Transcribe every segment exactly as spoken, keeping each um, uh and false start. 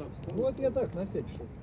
Вот я так, на всякий случай.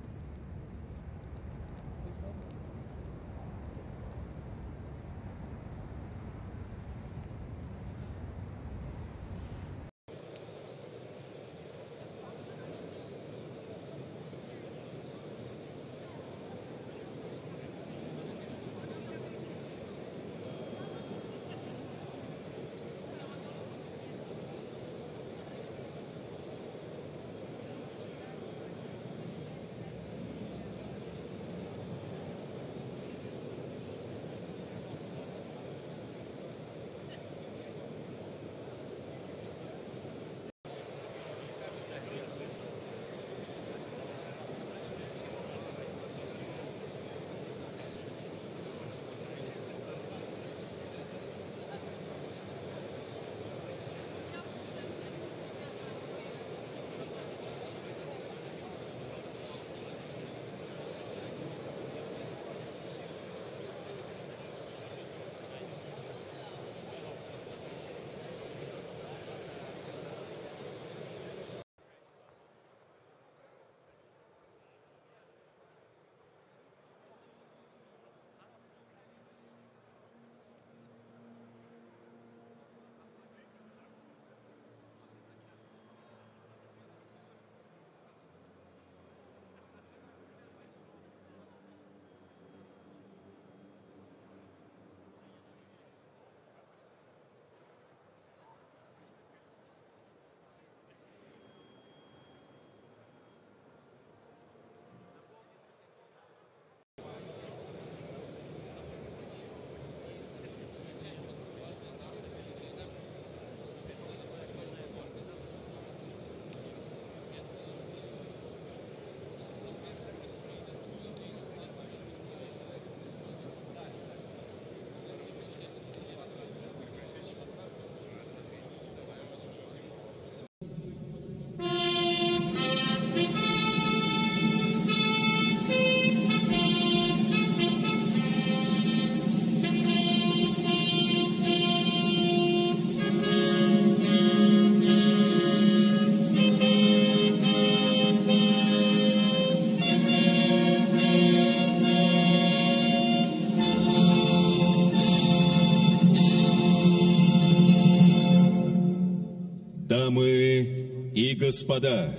Дамы и господа,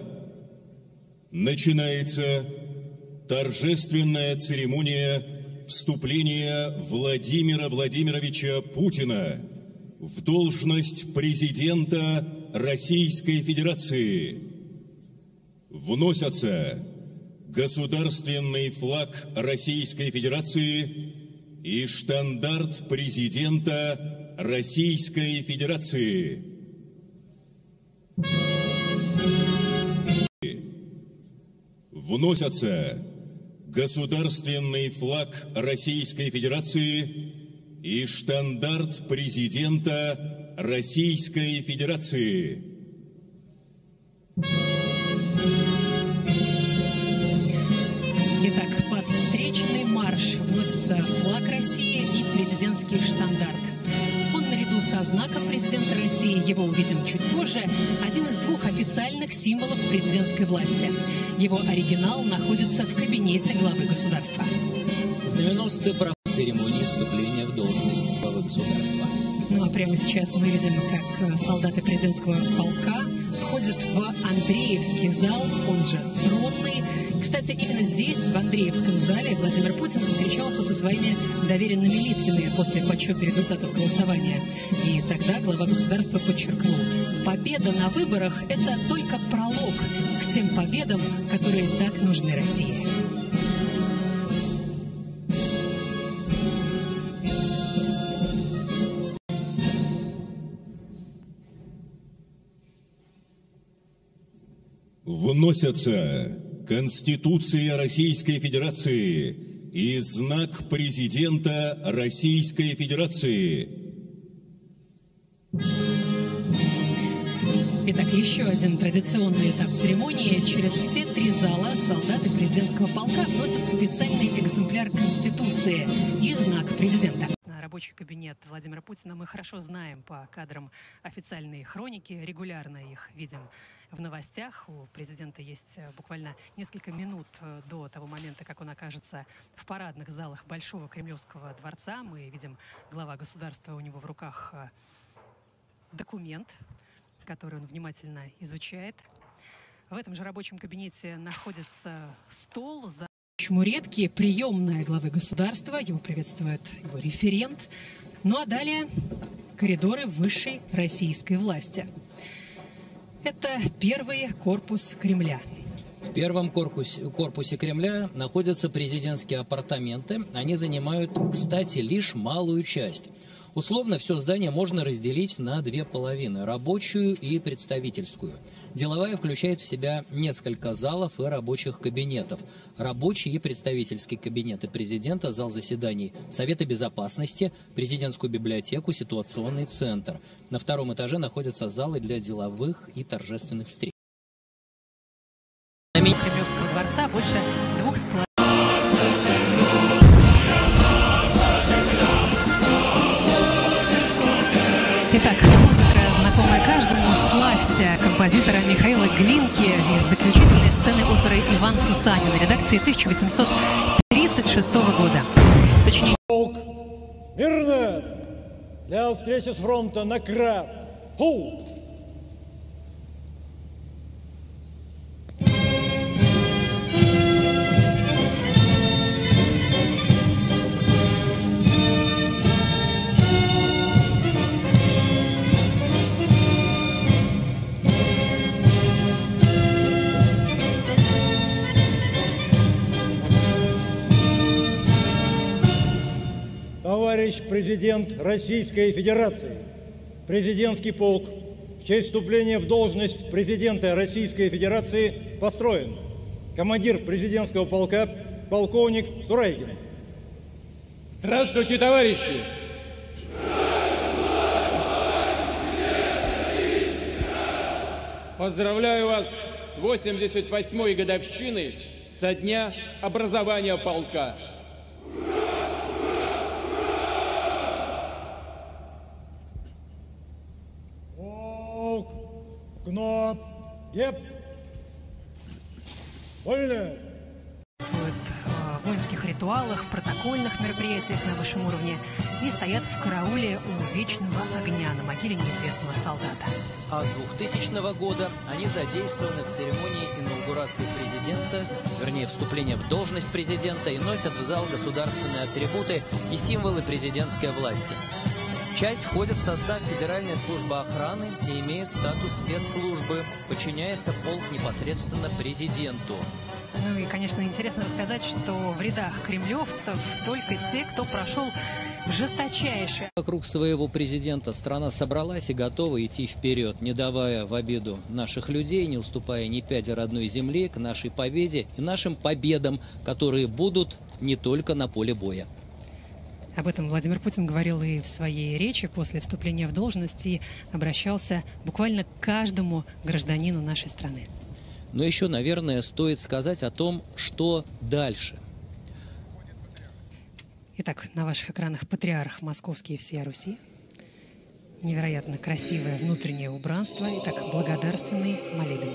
начинается торжественная церемония вступления Владимира Владимировича Путина в должность президента Российской Федерации. Вносятся государственный флаг Российской Федерации и штандарт президента Российской Федерации. Вносятся государственный флаг Российской Федерации и штандарт президента Российской Федерации. Итак, под встречный марш вносится флаг России и президентский штандарт. Он наряду со знаком президента России, его увидим чуть позже, один из двух официальных символов президентской власти. Его оригинал находится в кабинете главы государства. Знаменосцы прав церемонии вступления в должность главы государства. Ну а прямо сейчас мы видим, как солдаты президентского полка входят в Андреевский зал, он же Тронный. Кстати, именно здесь, в Андреевском зале, Владимир Путин встречался со своими доверенными лицами после подсчета результатов голосования. И тогда глава государства подчеркнул: победа на выборах – это только пролог к тем победам, которые так нужны России. Вносятся Конституция Российской Федерации и знак президента Российской Федерации. Итак, еще один традиционный этап церемонии. Через все три зала солдаты президентского полка вносят специальный экземпляр Конституции и знак президента. на рабочий кабинет Владимира Путина мы хорошо знаем по кадрам официальной хроники, регулярно их видим в новостях. У президента есть буквально несколько минут до того момента, как он окажется в парадных залах Большого Кремлевского дворца. Мы видим, глава государства, у него в руках документ, который он внимательно изучает. В этом же рабочем кабинете находится стол, за редкие приемная главы государства. Его приветствует его референт. Ну а далее коридоры высшей российской власти. Это первый корпус Кремля. В первом корпусе, корпусе Кремля находятся президентские апартаменты. Они занимают, кстати, лишь малую часть. Условно все здание можно разделить на две половины – рабочую и представительскую. Деловая включает в себя несколько залов и рабочих кабинетов. Рабочий и представительский кабинеты президента, зал заседаний Совета Безопасности, президентскую библиотеку, ситуационный центр. На втором этаже находятся залы для деловых и торжественных встреч. На месте Кремлевского дворца больше двух с половиной. Итак, музыка, знакомая каждому, «Славься» композитора Михаила Глинки из заключительной сцены оперы «Иван Сусанин» редакции тысяча восемьсот тридцать шестого года. Сочинение. Полк, мирно! Для встречи с фронта на краб. Фу! Товарищ президент Российской Федерации, президентский полк в честь вступления в должность президента Российской Федерации построен. Командир президентского полка полковник Сурайгин. Здравствуйте, товарищи! Поздравляю вас с восемьдесят восьмой годовщиной со дня образования полка. Полк, кноп, еп, вольно. В воинских ритуалах, протокольных мероприятиях на высшем уровне и стоят в карауле у вечного огня на могиле неизвестного солдата. А с двухтысячного года они задействованы в церемонии инаугурации президента, вернее, вступления в должность президента, и носят в зал государственные атрибуты и символы президентской власти. Часть входит в состав Федеральной службы охраны и имеет статус спецслужбы. Подчиняется полк непосредственно президенту. Ну и, конечно, интересно рассказать, что в рядах кремлевцев только те, кто прошел жесточайшее. Вокруг своего президента страна собралась и готова идти вперед, не давая в обиду наших людей, не уступая ни пяди родной земли к нашей победе и нашим победам, которые будут не только на поле боя. Об этом Владимир Путин говорил и в своей речи после вступления в должность и обращался буквально к каждому гражданину нашей страны. Но еще, наверное, стоит сказать о том, что дальше. Итак, на ваших экранах патриарх Московский и всея Руси. Невероятно красивое внутреннее убранство. Итак, благодарственный молебен.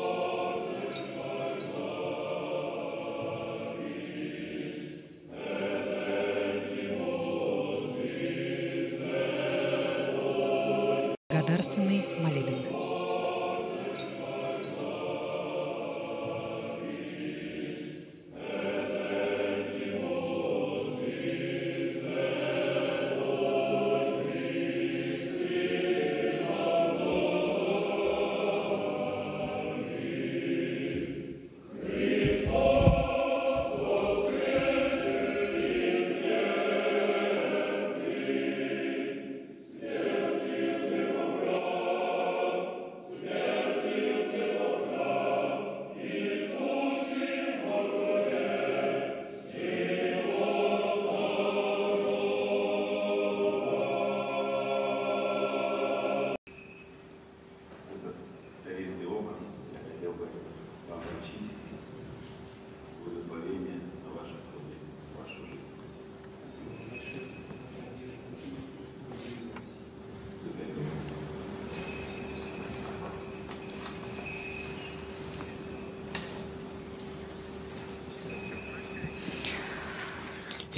Благодарственный молебен.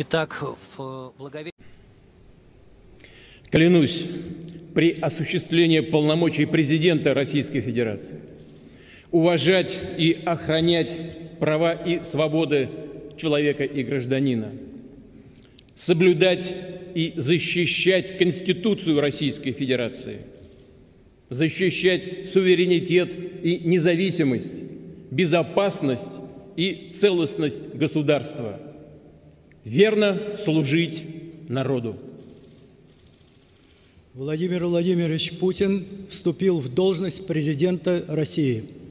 Итак, в благове... Клянусь при осуществлении полномочий президента Российской Федерации уважать и охранять права и свободы человека и гражданина, соблюдать и защищать Конституцию Российской Федерации, защищать суверенитет и независимость, безопасность и целостность государства, верно служить народу. Владимир Владимирович Путин вступил в должность президента России.